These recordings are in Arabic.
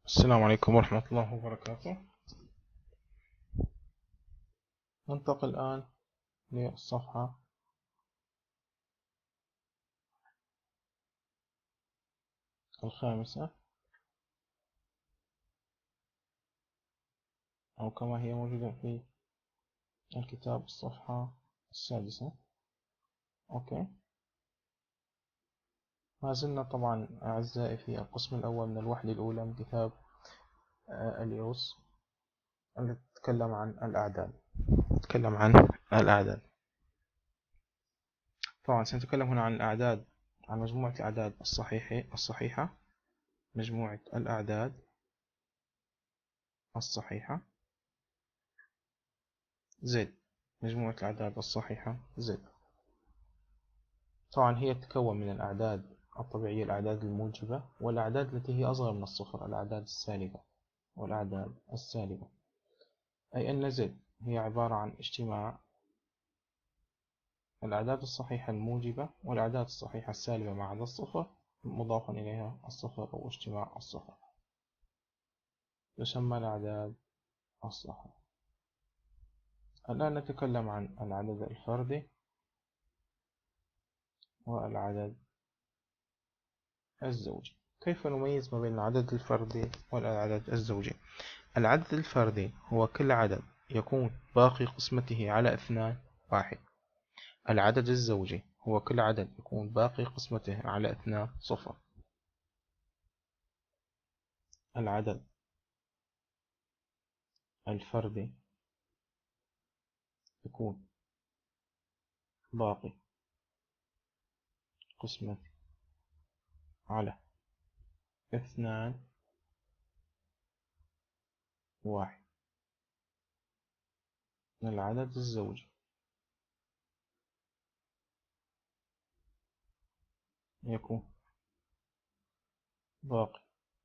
السلام عليكم ورحمة الله وبركاته. ننتقل الآن للصفحة الخامسة، أو كما هي موجودة في الكتاب الصفحة السادسة. أوكي، ما زلنا طبعا أعزائي في القسم الأول من الوحدة الأولى من كتاب اليوس التي تتكلم عن الأعداد. طبعا سنتكلم هنا عن الأعداد، عن مجموعة الأعداد الصحيحة، مجموعة الأعداد الصحيحة زد، مجموعة الأعداد الصحيحة زد. طبعا هي تتكون من الأعداد الطبيعية، الأعداد الموجبة، والأعداد التي هي أصغر من الصفر، الأعداد السالبة والأعداد السالبة. أي أن زد هي عبارة عن اجتماع الأعداد الصحيحة الموجبة والأعداد الصحيحة السالبة ما عدا الصفر، مضافا إليها الصفر أو اجتماع الصفر، تسمى الأعداد الصحيحة. الآن نتكلم عن العدد الفردي والعدد الزوجي. كيف نميز ما بين العدد الفردي والعدد الزوجي؟ العدد الفردي هو كل عدد يكون باقي قسمته على 2 واحد. العدد الزوجي هو كل عدد يكون باقي قسمته على 2 صفر. العدد الفردي يكون باقي قسمته على 2 واحد. العدد الزوجي يكون باقي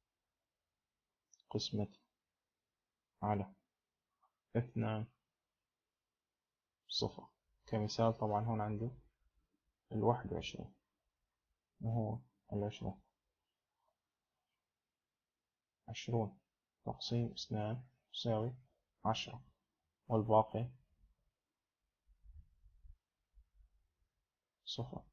قسمته على 2 صفر. كمثال طبعا هون عندي 21، وهو 20 تقسيم 2 يساوي 10، والباقي صفر.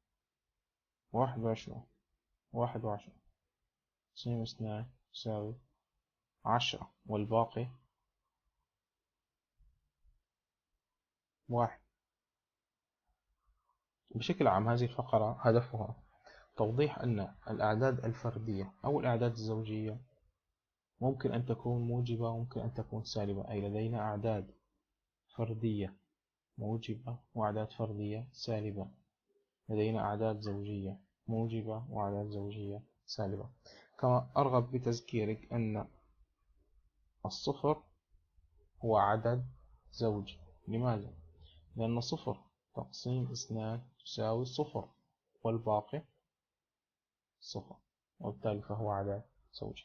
21 تقسيم 2 يساوي 10، والباقي 1. بشكل عام هذه الفقرة هدفها توضيح أن الأعداد الفردية أو الأعداد الزوجية ممكن أن تكون موجبة وممكن أن تكون سالبة. أي لدينا أعداد فردية موجبة وأعداد فردية سالبة، لدينا أعداد زوجية موجبة وأعداد زوجية سالبة. كما أرغب بتذكيرك أن الصفر هو عدد زوجي. لماذا؟ لأن صفر تقسيم 2 تساوي صفر، والباقي صفر، وبالتالي فهو عدد زوجي.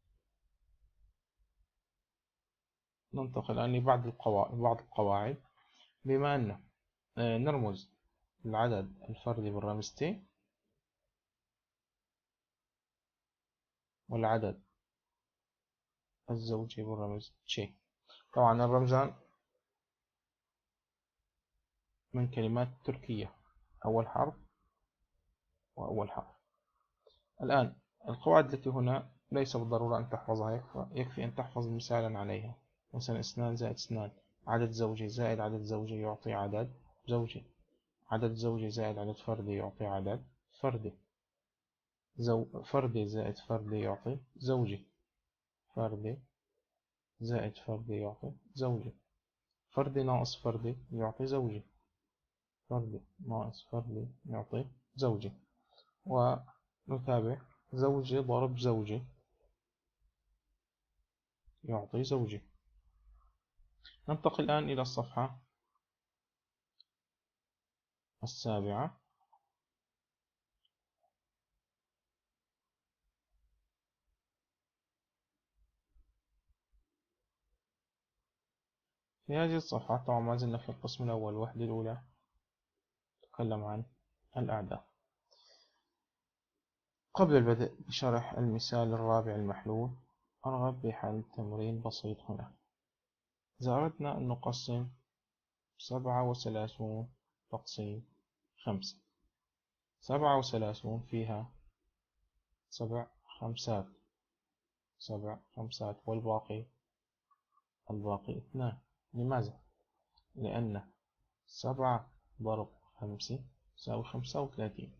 ننتقل الآن لبعض القواعد. بما أن نرمز العدد الفردي بالرمز T، والعدد الزوجي بالرمز J. طبعا الرمزان من كلمات تركية، أول حرف وأول حرف. الآن القواعد التي هنا ليس بالضرورة أن تحفظها، يكفي أن تحفظ مثالا عليها. مثلا 2 زائد 2 عدد زوجي زائد عدد زوجي يعطي عدد زوجي، عدد زوجي زائد عدد فردي يعطي عدد فردي، فردي زائد فردي يعطي زوجي، فردي زائد فردي يعطي زوجي، فردي ناقص فردي يعطي زوجي، فردي ناقص فردي يعطي زوجي. ونتابع زوجي ضرب زوجي يعطي زوجي. ننتقل الآن إلى الصفحة السابعة. في هذه الصفحة طبعا ما زلنا في القسم الأول الوحدة الأولى، نتكلم عن الأعداد. قبل البدء بشرح المثال الرابع المحلول، أرغب بحل تمرين بسيط هنا. إذا أردنا أن نقسم 37 تقسيم 5، 37 فيها 7 خمسات، 7 خمسات، والباقي 2. لماذا؟ لأن 7 ضرب 5 يساوي 35.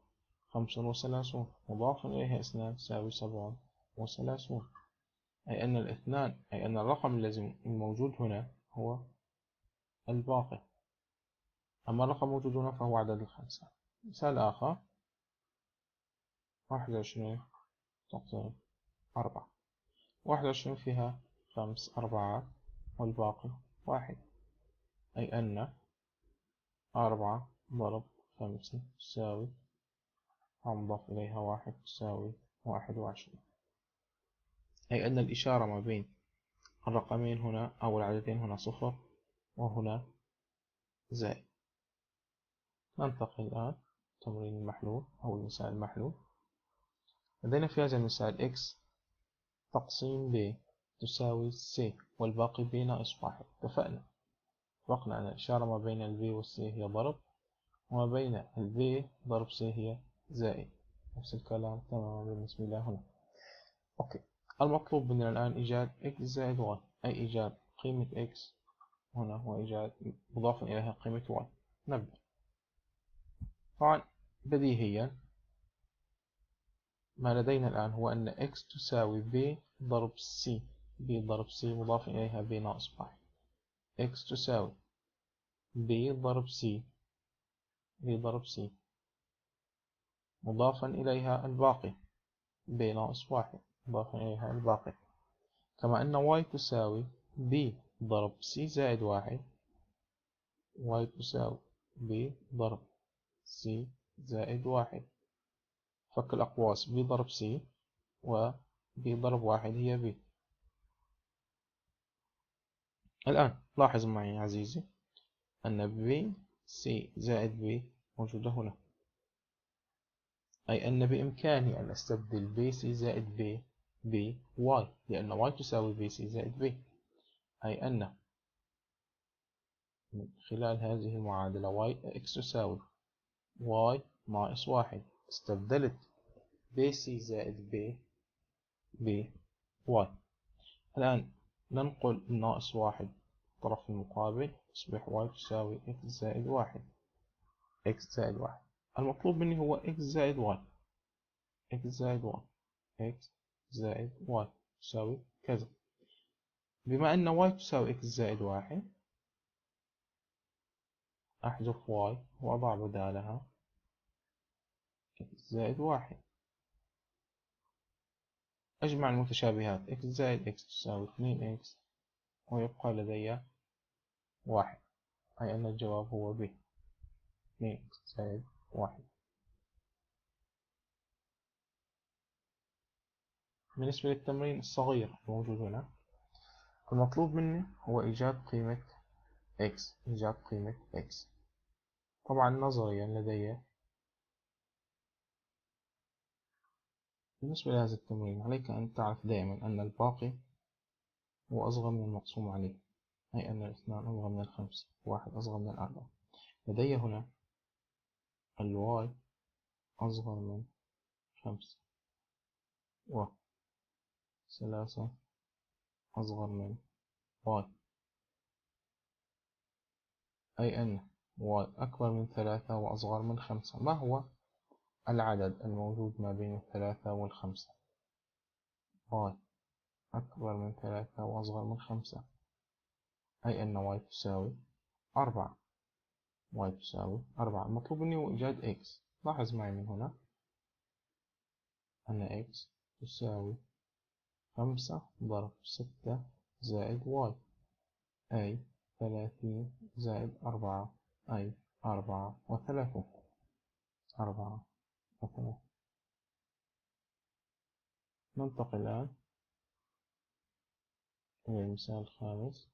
35 مضاف إليها 2 يساوي 37. أي أن الاثنان، أي أن الرقم الذي الموجود هنا هو الباقي، أما الرقم الموجود هنا فهو عدد الخمسة. مثال آخر، 21 تقسيم 4. 21 فيها 5 أربعات والباقي 1، أي أن 4 ضرب 5 تساوي، نضاف إليها 1 تساوي 21. أي أن الإشارة ما بين الرقمين هنا أو العددين هنا صفر وهنا زائد. ننتقل الآن تمرين المحلول أو المثال المحلول. لدينا في هذا المثال x تقسيم b تساوي c والباقي b ناقص 1. اتفقنا أن الإشارة ما بين ال b وال c هي ضرب، وما بين ال b ضرب c هي زائد. نفس الكلام تماما بالنسبة لنا هنا. أوكي، المطلوب مننا الآن إيجاد x زائد y، أي إيجاد قيمة x هنا وإيجاد مضافا إليها قيمة y. نبدأ. طبعا بديهيا ما لدينا الآن هو أن x تساوي b ضرب c، b ضرب c مضاف إليها b ناقص 1. x تساوي b ضرب c، b ضرب c مضافا إليها الباقي b ناقص 1 مضافا إليها الباقي. كما أن y تساوي b ضرب c زائد 1، y تساوي b ضرب c زائد 1. فك الأقواس b ضرب c و b ضرب 1 هي b. الآن لاحظ معي يا عزيزي أن b c زائد b موجودة هنا، أي أن بإمكاني أن أستبدل b c زائد b ب y، لأن y تساوي b c زائد b. أي أن من خلال هذه المعادلة x تساوي y ناقص 1، استبدلت b c زائد b ب y. الآن ننقل ناقص 1 الطرف المقابل، يصبح y تساوي x زائد 1. x زائد 1 المطلوب مني هو x زائد y، x زائد y، x زائد y تساوي كذا. بما أن y تساوي x زائد 1 أحذف y وأضع بدالها x زائد 1. أجمع المتشابهات، x زائد x تساوي 2x ويبقى لدي 1، أي أن الجواب هو ب 2x زائد 1. بالنسبة للتمرين الصغير الموجود هنا، المطلوب مني هو إيجاد قيمة x. طبعا نظريا لدي بالنسبة لهذا التمرين عليك أن تعرف دائما أن الباقي هو أصغر من المقسوم عليه، أي أن 2 أصغر من 5، 1 أصغر من 4. لدي هنا y أصغر من 5 و 3 أصغر من y، أي أن y أكبر من 3 وأصغر من 5. ما هو العدد الموجود ما بين 3 و 5؟ y أكبر من 3 وأصغر من 5، أي أن y تساوي 4. y تساوي 4. المطلوب مني هو إيجاد x. لاحظ معي من هنا أن x تساوي 5 ضرب 6 زائد y، أي 30 زائد 4، أي 34. ننتقل الآن إلى المثال الخامس.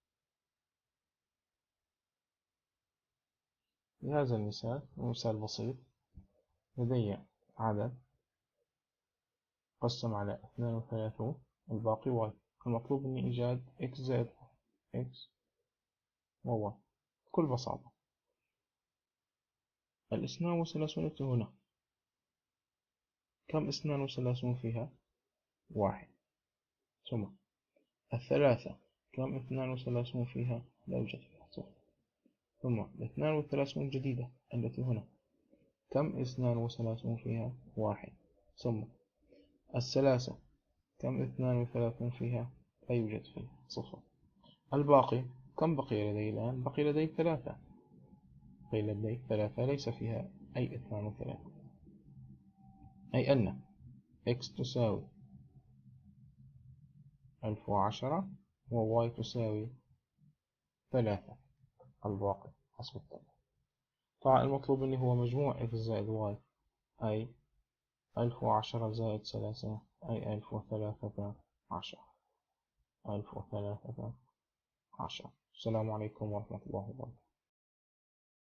لهذا المثال مثال بسيط، لدي عدد قسم على 32 الباقي واي. المطلوب مني إيجاد إكس زائد إكس وواي بكل بساطة. الاثنان والثلاثون هنا، كم اثنان وثلاثون فيها؟ واحد. ثم الثلاثة، كم اثنان وثلاثون فيها؟ لا يوجد فيها صفر. ثم الاثنان والثلاثون الجديدة التي هنا، كم اثنان وثلاثون فيها؟ واحد. ثم الثلاثة، كم اثنان وثلاثون فيها؟ لا يوجد فيها صفر. الباقي، كم بقي لدي الآن؟ بقي لدي ثلاثة. بقي لدي ثلاثة ليس فيها أي اثنان وثلاثون، أي أن x تساوي 1010 و y تساوي 3. الباقي حسب التالي. طبعا المطلوب مني هو مجموع x زائد y، أي 1010 زائد 3، أي 1013. 1013. السلام عليكم ورحمة الله وبركاته.